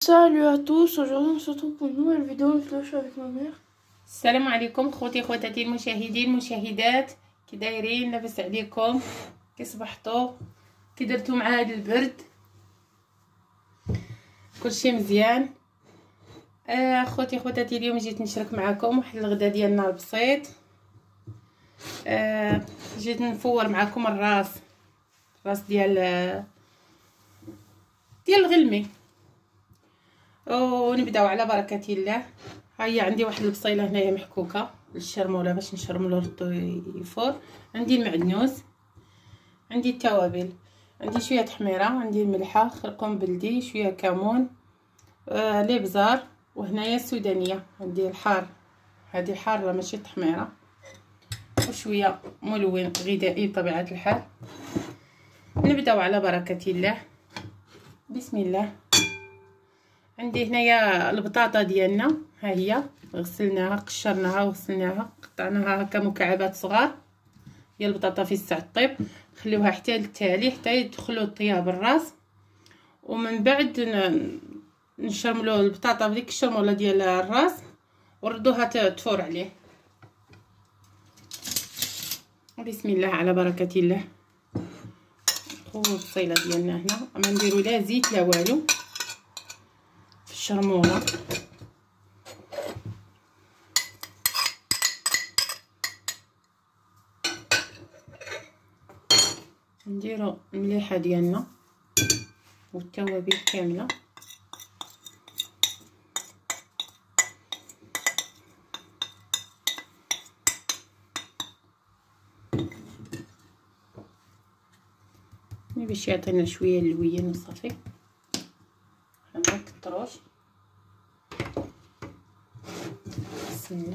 Salut à tous, aujourd'hui on se retrouve pour une nouvelle vidéo. Je suis avec ma mère. السلام عليكم خوتي خواتاتي المشاهدين المشاهدات، كي دايرين؟ لاباس عليكم؟ كي صبحتوا؟ كي درتوا مع هذا البرد؟ كلشي مزيان؟ خوتي خواتاتي اليوم جيت نشارك معكم واحد الغدا ديالنا البسيط. جيت نفور معكم الراس ديال الغلمي، ونبداو على بركه الله. هيا عندي واحد البصيله هنايا محكوكه للشرموله باش نشرملو الطيفور. عندي المعدنوس، عندي التوابل، عندي شويه حميره، عندي الملحه، خرقوم بلدي، شويه كمون، الابزار، وهنايا السودانيه عندي الحار، هذه حاره ماشي تحميره، وشويه ملون غذائي بطبيعه الحال. نبداو على بركه الله. بسم الله. عندي هنايا البطاطا ديالنا، ها هي غسلناها قشرناها وغسلناها، قطعناها هكا مكعبات صغار. هي البطاطا في الساعه الطيب، خليوها حتى للتالي حتى يدخلوا الطياب الراس، ومن بعد نشرملو البطاطا بديك الشرموله ديال الراس وردوها تفور عليه. بسم الله على بركه الله. هو البصيله ديالنا هنا ما نديرو لا زيت لا والو في الشرموله. نديرو المليحه ديالنا والتوابل كامله. باش يعطينا شويه اللوين وصافي، ما نكتروش. بسم الله.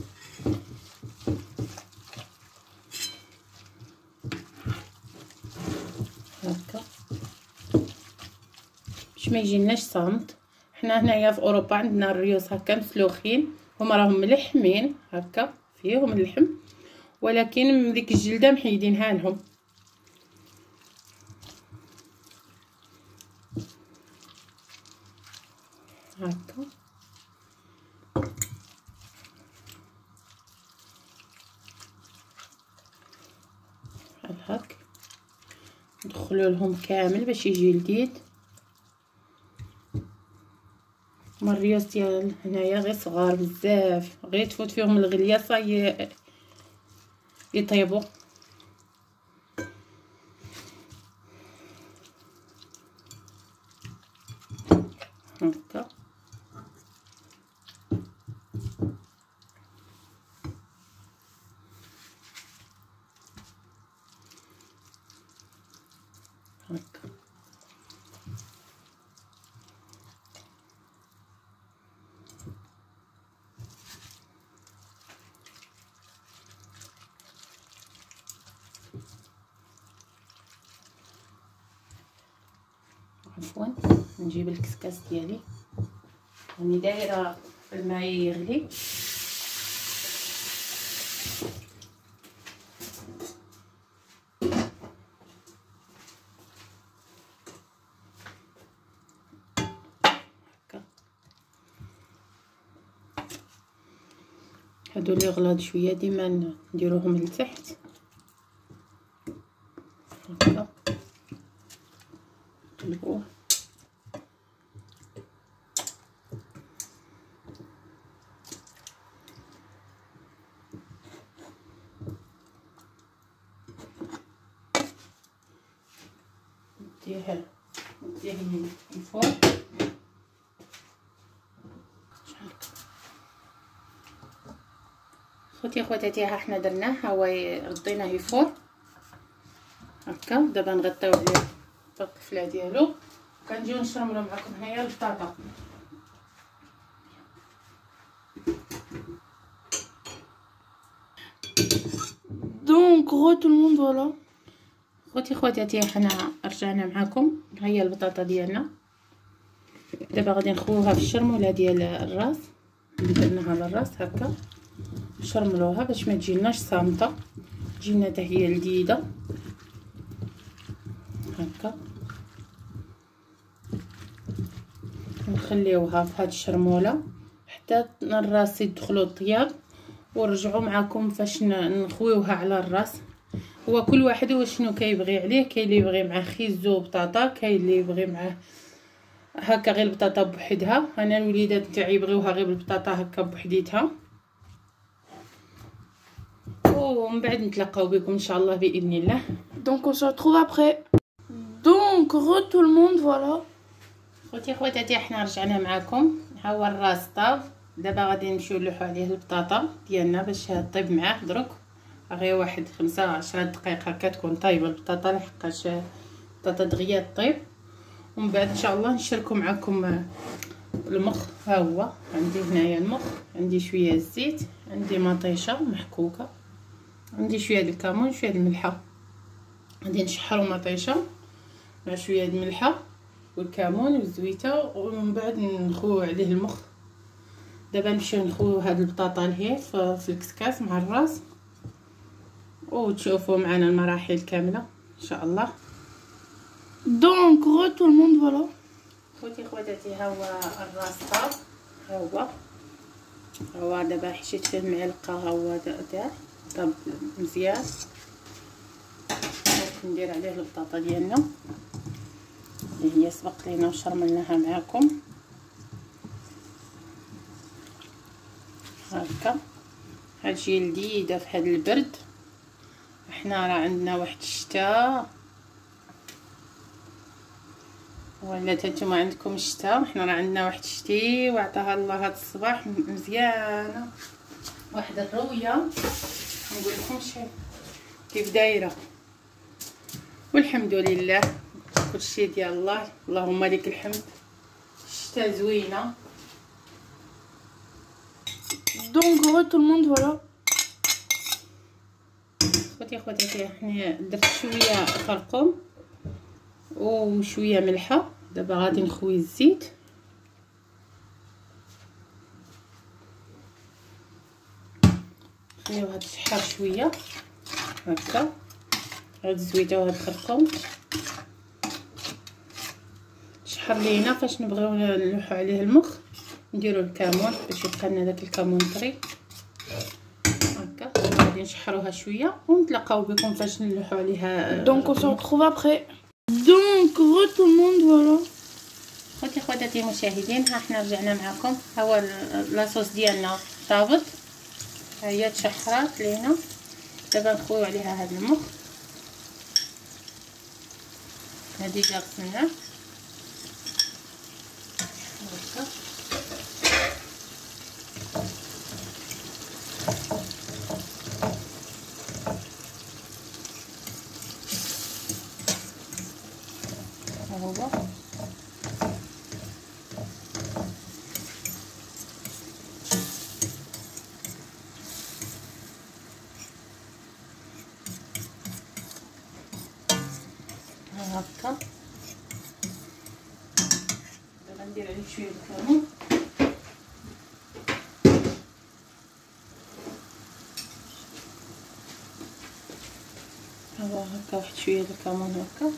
هكا باش ما يجيناش صامت. حنا هنايا في اوروبا عندنا الريوس هكا مسلوخين، هما راهم ملحمين هكا فيهم اللحم، ولكن من ديك الجلده محيدينها لهم هكا. بحال هكا ندخلو لهم كامل باش يجي لذيذ. هما الريوس ديال هنايا غير صغار بزاف، غير تفوت فيهم الغليه صاي يطيبوا هكا. هكا عفوا نجيب الكسكاس ديالي، راني دايره الماء يغلي. هكا هادو اللي غلاض شويه ديما نديروهم لتحت هكا. نقلبوه نديه الفوق. خوتي خواتاتي ها حنا درناه، ها هو رديناه يفور هكا. دابا نغطيو عليه بالقفله ديالو، كنجيو نشرملو معكم هنايا البطاطا. Donc, tout le monde, voilà. خوتي خواتاتي حنا رجعنا معكم. هيا البطاطا ديالنا دابا غادي نخويوها في الشرموله ديال الراس اللي درناها للراس هكا. نشرملوها باش ما تجيناش صامته، تجينا حتى هي لذيذه هكا. نخليوها في هاد الشرموله حتى الراس يدخلوا الطياب، ونرجعوا معكم فاش نخويوها على الراس. هو كل واحد وشنو كيبغي عليه، كاين اللي يبغي معاه خيزو وبطاطا، كاين اللي يبغي معاه هكا غير البطاطا بوحدها. انا الوليدات تاعي يبغيوها غير بالبطاطا هكا بوحديتها. ومن بعد نتلاقاو بكم ان شاء الله باذن الله. Donc on se retrouve après. Donc tout le monde voilà. خوتي خواتاتي حنا رجعنا معكم. ها هو الراس طاب. دابا غادي نمشيو نلوحو عليه البطاطا ديالنا باش طيب معاه دروك غير واحد 5-10 دقائق هكا تكون طايبه البطاطا، لحقاش البطاطا دغيا طيب. ومن بعد ان شاء الله نشاركو معكم المخ. ها هو عندي هنايا المخ، عندي شويه الزيت، عندي مطيشه محكوكه، عندي شويه د الكمون، شويه د الملحه. غادي نشحرو مطيشه مع شويه د الملحه والكمون والزويته، ومن بعد نخويو عليه المخ. دابا نمشيو نخويو هاد البطاطا لهيه في الكسكاس مع الراس، وتشوفوا معنا المراحل كامله ان شاء الله. Donc tout le monde voilà. خوتي خواتاتي ها هو الراس طاب. ها هو دابا حشيت فيه المعلقه. ها هو دار طاب مزيان. ندير عليه البطاطا ديالنا اللي هي سبق لينا وشرملناها معاكم هكا. هادشي لذيذه في هاد البرد. احنا راه عندنا واحد الشتاء، ولا نتوما عندكم الشتاء؟ احنا راه عندنا واحد الشتي وعطاها الله هاد الصباح مزيانه، واحد الرويه نقول لكمش كيف دايره. والحمد لله كلشي ديال الله، اللهم لك الحمد. الشتاء زوينه. Donc tout le monde voilà. خوتي حنا درت شويه خرقوم وشويه ملحه. دابا غادي نخوي الزيت. نخليوها تشحر شويه هكا. هاد الزويته وهاد الخرقوم شحر لينا. فاش نبغيو نلوحو عليه المخ نديرو الكمون باش يبقى لنا داك الكمون طري هكا. غادي نشحروها شويه ونتلاقاو بكم فاش نلوحو عليها. Donc on se retrouve après. Donc tout le monde voilà. خوتي خواتاتي المشاهدين، ها حنا رجعنا معكم. ها هو لاصوص ديالنا طابت، ها هي تشحرات لينا. دابا نخويو عليها هذا المخ. هادي جا غسلناه هكا. ها هو هكا. دابا ندير عليه شويه الكمون. ها هو هكا واحد شويه د الكمون هكا.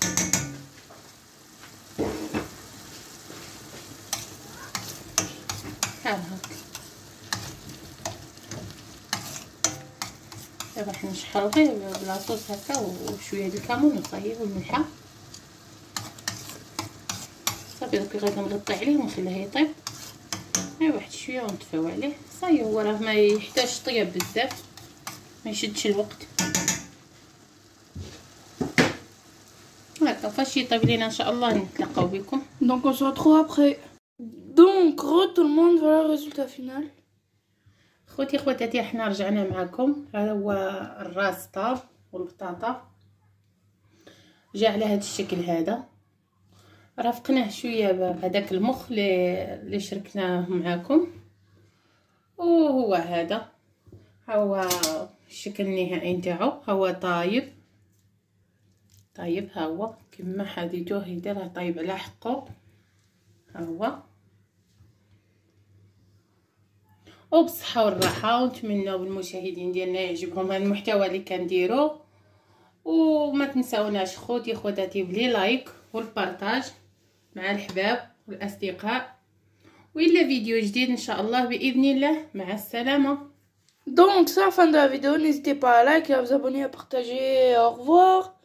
بحال هكا. دابا حنا نشحرو غير بلاصوص هكا وشويه د الكمون وصايي والملحه صافي. دوك غادي نغطي عليه ونخليه يطيب غير واحد شويه ونطفيو عليه صايي. هو راه ما يحتاجش طياب بزاف، ما يشدش الوقت هكا. فاش يطيب لينا ان شاء الله نتلاقاو بكم. Donc on se retrouve après. Donc tout le monde voilà le résultat final. خوتي خواتاتي حنا رجعنا معكم. هذا هو الراس طاب والبطاطا جا على هذا الشكل. هذا رافقناه شويه بهذاك المخ اللي شركناه معكم. وهو هذا ها هو الشكل النهائي نتاعو. ها هو طايب. ها هو كما حديتوه يديرها طايب على حقه. ها هو وبصحة والراحة. ونتمنى بالمشاهدين ديالنا يعجبهم هذا المحتوى اللي كنديرو. وما تنساوناش خوتي خواتاتي بلي لايك والبارطاج مع الحباب والاصدقاء، والى فيديو جديد ان شاء الله باذن الله. مع السلامه. Donc, c'est la fin de la vidéo. N'hésitez pas à liker, à vous abonner, à partager. Au revoir.